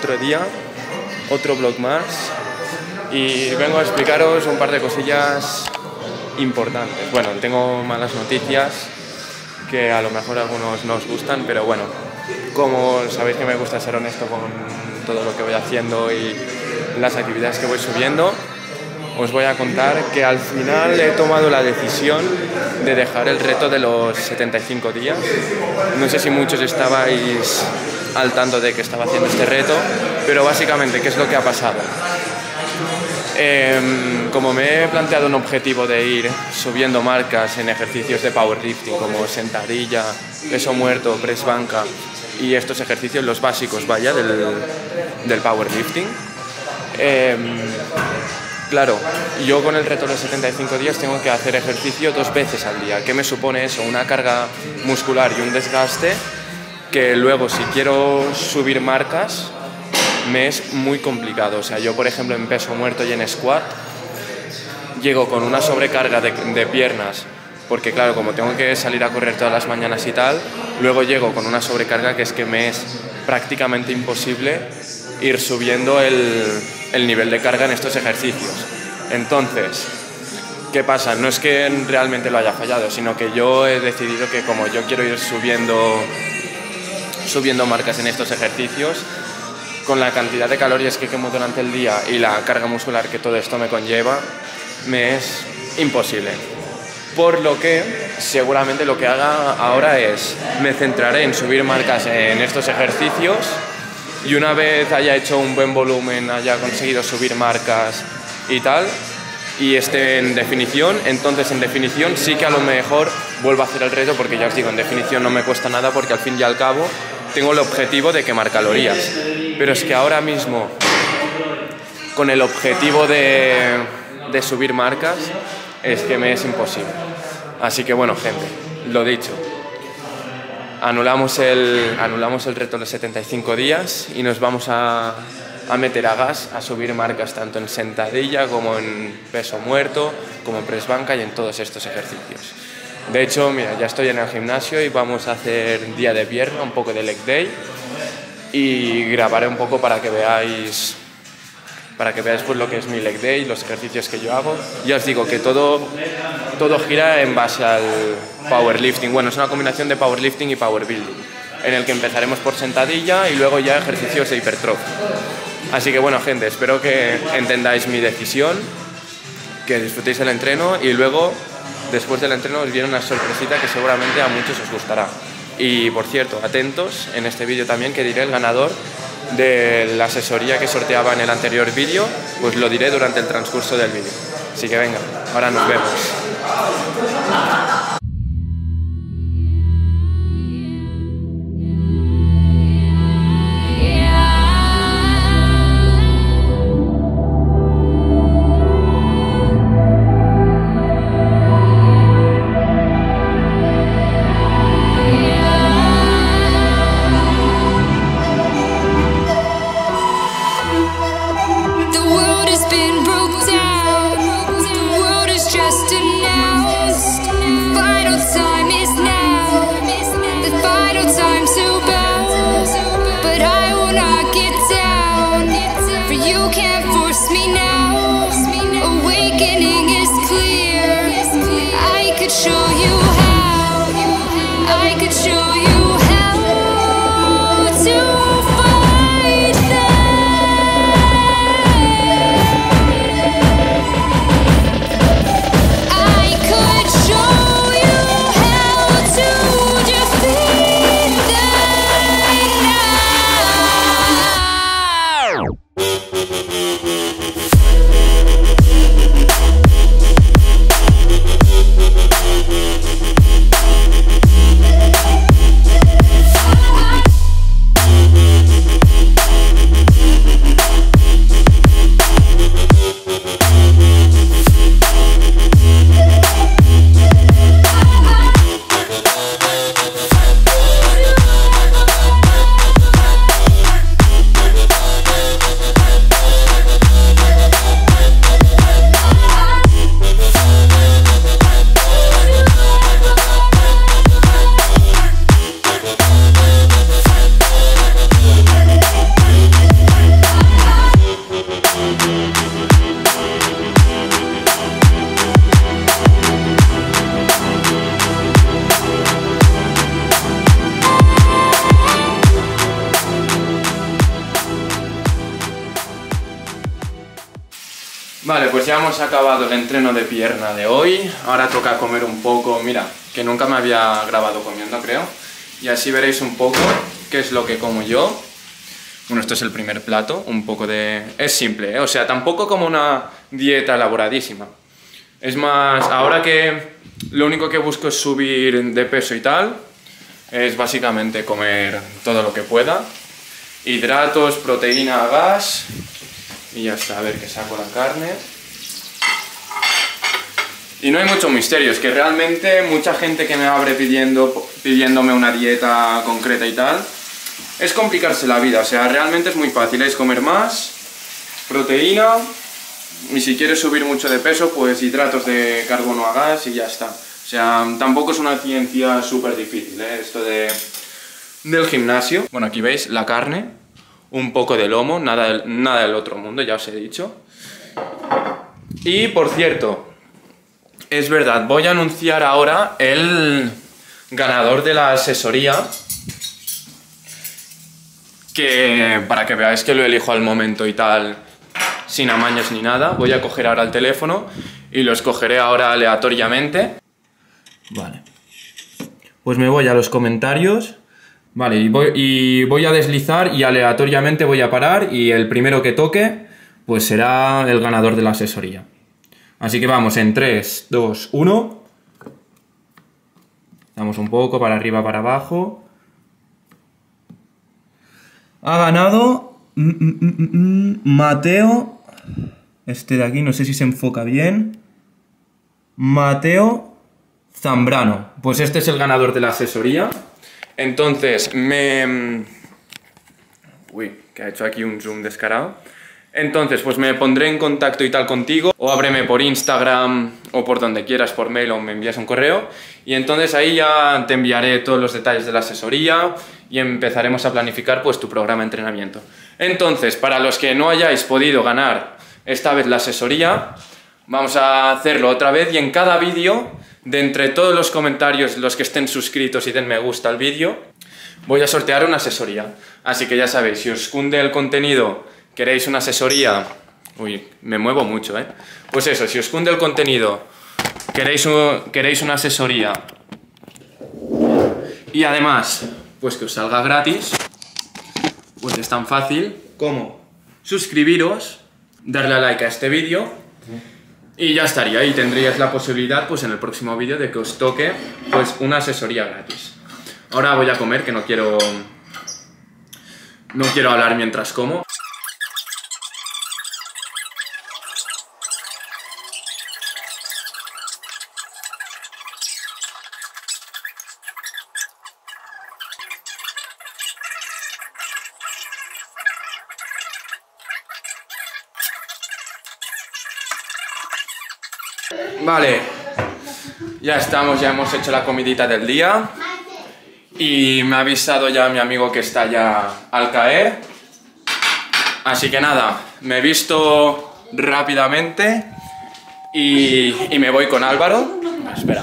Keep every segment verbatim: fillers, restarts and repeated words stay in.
otro día, otro vlog más, y vengo a explicaros un par de cosillas importantes. Bueno, tengo malas noticias que a lo mejor a algunos no os gustan, pero bueno, como sabéis que me gusta ser honesto con todo lo que voy haciendo y las actividades que voy subiendo, os voy a contar que al final he tomado la decisión de dejar el reto de los setenta y cinco días. No sé si muchos estabais al tanto de que estaba haciendo este reto, pero básicamente, ¿qué es lo que ha pasado? Eh, como me he planteado un objetivo de ir subiendo marcas en ejercicios de powerlifting como sentadilla, peso muerto, press banca y estos ejercicios, los básicos, vaya, del, del powerlifting, eh, claro, yo con el reto de los setenta y cinco días tengo que hacer ejercicio dos veces al día. ¿Qué me supone eso? Una carga muscular y un desgaste que luego, si quiero subir marcas, me es muy complicado. O sea, yo por ejemplo en peso muerto y en squat llego con una sobrecarga de, de piernas, porque claro, como tengo que salir a correr todas las mañanas y tal, luego llego con una sobrecarga que es que me es prácticamente imposible ir subiendo el, el nivel de carga en estos ejercicios. Entonces, ¿qué pasa? No es que realmente lo haya fallado, sino que yo he decidido que como yo quiero ir subiendo, subiendo marcas en estos ejercicios, con la cantidad de calorías que quemo durante el día y la carga muscular que todo esto me conlleva, me es imposible. Por lo que seguramente lo que haga ahora es, me centraré en subir marcas en estos ejercicios y una vez haya hecho un buen volumen, haya conseguido subir marcas y tal, y esté en definición, entonces en definición sí que a lo mejor vuelvo a hacer el reto, porque ya os digo, en definición no me cuesta nada porque al fin y al cabo tengo el objetivo de quemar calorías. Pero es que ahora mismo, con el objetivo de, de subir marcas, es que me es imposible. Así que bueno, gente, lo dicho, anulamos el, anulamos el reto de los setenta y cinco días y nos vamos a, a meter a gas, a subir marcas tanto en sentadilla como en peso muerto, como en press banca y en todos estos ejercicios. De hecho, mira, ya estoy en el gimnasio y vamos a hacer día de pierna, un poco de leg day, y grabaré un poco para que veáis para que veáis pues lo que es mi leg day, los ejercicios que yo hago. Ya os digo que todo, todo gira en base al powerlifting. Bueno, es una combinación de powerlifting y powerbuilding, en el que empezaremos por sentadilla y luego ya ejercicios de hipertrofia. Así que bueno, gente, espero que entendáis mi decisión, que disfrutéis el entreno y luego, después del entreno, os viene una sorpresita que seguramente a muchos os gustará. Y por cierto, atentos en este vídeo también, que diré el ganador de la asesoría que sorteaba en el anterior vídeo, pues lo diré durante el transcurso del vídeo. Así que venga, ahora nos vemos. Been broke down, the world is just announced. Vale, pues ya hemos acabado el entreno de pierna de hoy. Ahora toca comer un poco, mira, que nunca me había grabado comiendo, creo. Y así veréis un poco qué es lo que como yo. Bueno, esto es el primer plato, un poco de... Es simple, ¿eh? O sea, tampoco como una dieta elaboradísima. Es más, ahora que lo único que busco es subir de peso y tal, es básicamente comer todo lo que pueda. Hidratos, proteína, gas... Y ya está, a ver que saco la carne. Y no hay mucho misterio, es que realmente mucha gente que me abre pidiendo, pidiéndome una dieta concreta y tal, es complicarse la vida. O sea, realmente es muy fácil, es comer más, proteína, y si quieres subir mucho de peso, pues hidratos de carbono a gas y ya está. O sea, tampoco es una ciencia súper difícil, ¿eh? Esto de, del gimnasio. Bueno, aquí veis la carne. Un poco de lomo, nada del, nada del otro mundo, ya os he dicho. Y por cierto, es verdad, voy a anunciar ahora el ganador de la asesoría. Que para que veáis que lo elijo al momento y tal, sin amaños ni nada, voy a coger ahora el teléfono y lo escogeré ahora aleatoriamente. Vale. Pues me voy a los comentarios. Vale, y voy, y voy a deslizar y aleatoriamente voy a parar y el primero que toque pues será el ganador de la asesoría. Así que vamos en tres, dos, uno. Damos un poco para arriba, para abajo. Ha ganado mm, mm, mm, mm, Mateo. Este de aquí, no sé si se enfoca bien. Mateo Zambrano. Pues este es el ganador de la asesoría. Entonces, me... Uy, que ha hecho aquí un zoom descarado. Entonces, pues me pondré en contacto y tal contigo, o ábreme por Instagram, o por donde quieras, por mail, o me envías un correo, y entonces ahí ya te enviaré todos los detalles de la asesoría, y empezaremos a planificar pues tu programa de entrenamiento. Entonces, para los que no hayáis podido ganar esta vez la asesoría, vamos a hacerlo otra vez, y en cada vídeo, de entre todos los comentarios, los que estén suscritos y den me gusta al vídeo, voy a sortear una asesoría. Así que ya sabéis, si os cunde el contenido, queréis una asesoría... Uy, me muevo mucho, ¿eh? Pues eso, si os cunde el contenido, queréis, un, queréis una asesoría y además, pues que os salga gratis, pues es tan fácil como suscribiros, darle a like a este vídeo y ya estaría, y tendríais la posibilidad pues en el próximo vídeo de que os toque pues una asesoría gratis. Ahora voy a comer, que no quiero no quiero hablar mientras como. Vale, ya estamos, ya hemos hecho la comidita del día y me ha avisado ya mi amigo que está ya al caer, así que nada, me he visto rápidamente y, y me voy con Álvaro. Espera.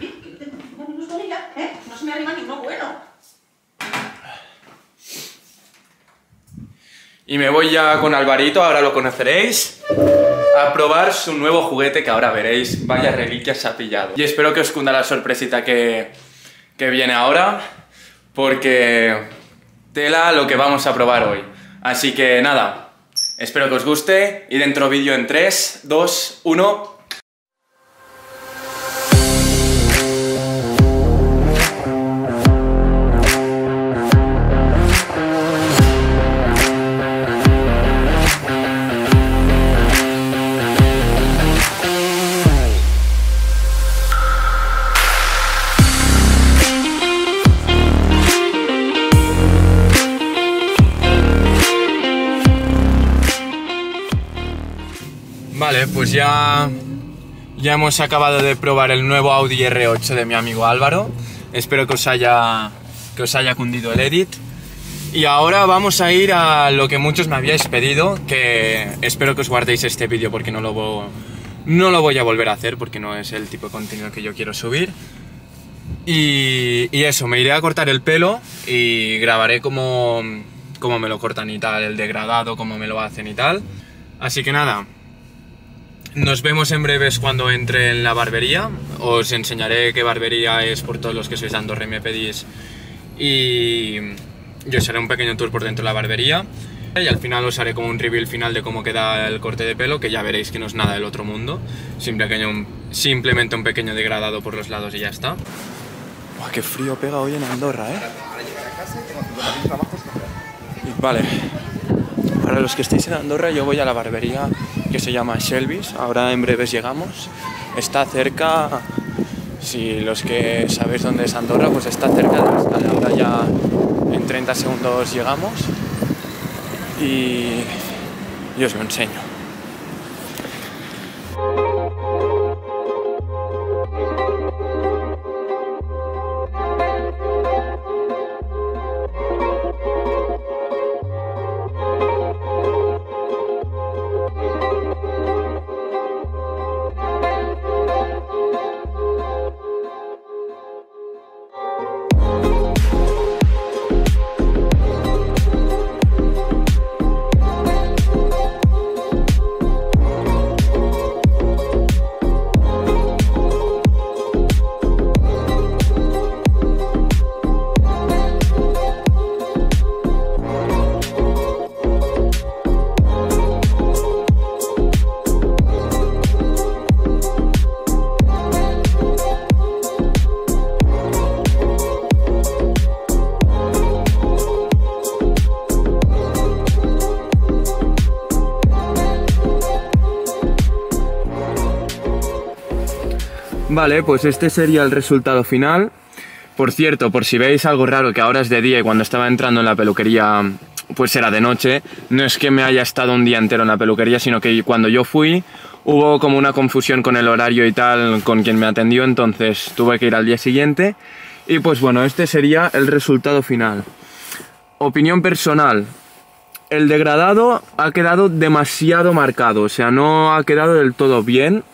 Y me voy ya con Alvarito, ahora lo conoceréis, a probar su nuevo juguete que ahora veréis. Vaya reliquia se ha pillado. Y espero que os cunda la sorpresita que, que viene ahora, porque tela lo que vamos a probar hoy. Así que nada, espero que os guste y dentro vídeo en tres, dos, uno... Vale, pues ya, ya hemos acabado de probar el nuevo Audi R ocho de mi amigo Álvaro. Espero que os haya, que os haya cundido el edit. Y ahora vamos a ir a lo que muchos me habíais pedido, que espero que os guardéis este vídeo porque no lo, no lo voy a volver a hacer, porque no es el tipo de contenido que yo quiero subir. Y, y eso, me iré a cortar el pelo y grabaré cómo, cómo me lo cortan y tal, el degradado, cómo me lo hacen y tal. Así que nada, Nos vemos en breves cuando entre en la barbería. Os enseñaré qué barbería es por todos los que sois de Andorra y me pedís. Y yo os haré un pequeño tour por dentro de la barbería. Y al final os haré como un reveal final de cómo queda el corte de pelo, que ya veréis que no es nada del otro mundo. Simplemente un pequeño degradado por los lados y ya está. Buah, qué frío pega hoy en Andorra, ¿eh? Vale. Para los que estéis en Andorra, yo voy a la barbería que se llama Shelby's. Ahora en breves llegamos. Está cerca, si los que sabéis dónde es Andorra, pues está cerca de la escala. Ahora ya en treinta segundos llegamos y, y os lo enseño. Vale, pues este sería el resultado final. Por cierto, por si veis algo raro, que ahora es de día y cuando estaba entrando en la peluquería pues era de noche, no es que me haya estado un día entero en la peluquería, sino que cuando yo fui hubo como una confusión con el horario y tal, con quien me atendió, entonces tuve que ir al día siguiente. Y pues bueno, este sería el resultado final. Opinión personal. El degradado ha quedado demasiado marcado, o sea, no ha quedado del todo bien.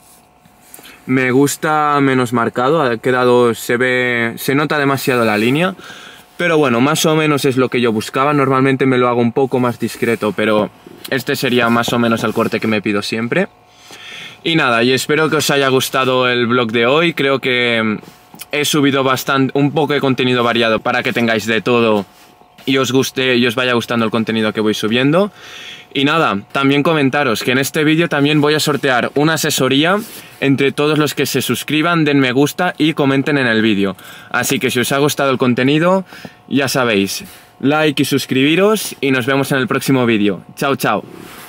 Me gusta menos marcado, ha quedado, se ve, se nota demasiado la línea. Pero bueno, más o menos es lo que yo buscaba. Normalmente me lo hago un poco más discreto, pero este sería más o menos el corte que me pido siempre. Y nada, y espero que os haya gustado el vlog de hoy. Creo que he subido bastante, un poco de contenido variado para que tengáis de todo y os guste y os vaya gustando el contenido que voy subiendo. Y nada, también comentaros que en este vídeo también voy a sortear una asesoría entre todos los que se suscriban, den me gusta y comenten en el vídeo. Así que si os ha gustado el contenido, ya sabéis, like y suscribiros y nos vemos en el próximo vídeo. Chao, chao.